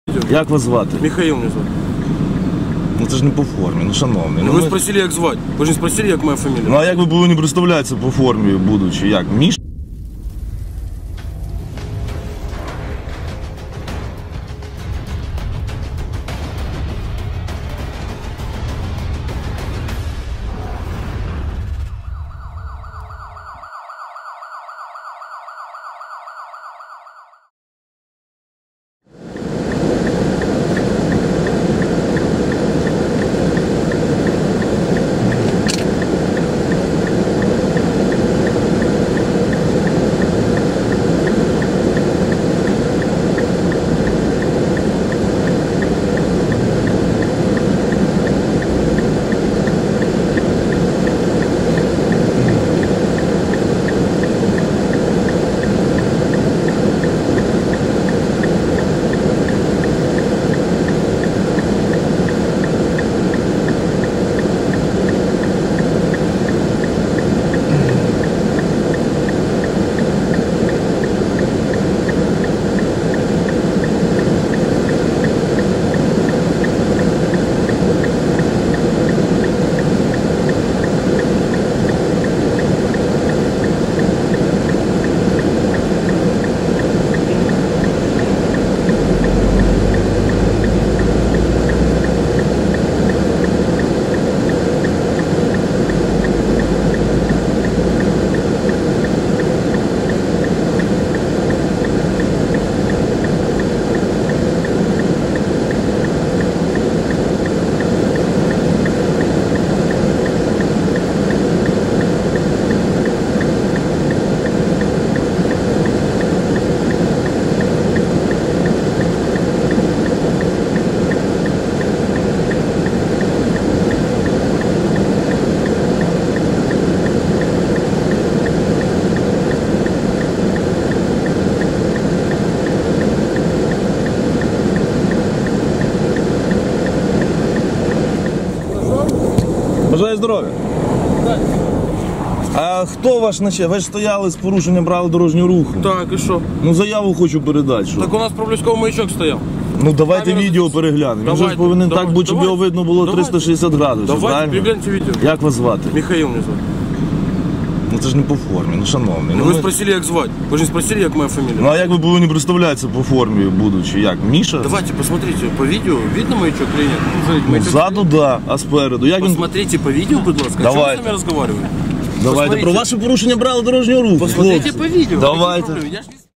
Як вас звати? Михаил меня зовут. Ну це ж не по формі, ну шановний. Ну, ви спросили, як звати. Ви ж не спросили, як моя фамілія. Ну а як ви повинні представлятися по формі, будучи як? Міш? Бажаю здоров'я. А хто ваш наче? Ви ж стояли з порушенням правил дорожнього руху. Так, і що? Ну заяву хочу передати. Що? Так у нас проблисковий маячок стояв. Ну давайте Камера відео записує. переглянемо. Він же Давайте, ж повинен давайте, так бути, щоб давайте. його видно було Давайте. 360 градусів. Давайте Правильно? перегляньте відео. Як вас звати? Михаил меня зовут. Ну це ж не по формі, ну шановний. Ну, ви спросили, як звати. Ви ж не спросили, як моя фамілія. Ну а як ви повинні представлятися по формі, будучи як? Міша? Давайте посмотрите по видео. Видно маячок или нет? Ну, Маячок. ззаду, да, а спереду. Як він... Посмотрите по видео, будь ласка. О чем вы Давайте. с нами разговариваете? Давайте Посмотрите. про ваше порушення правил дорожнього руху. Посмотрите хлопці. по видео. Давайте. Какие проблемы? Я ж не-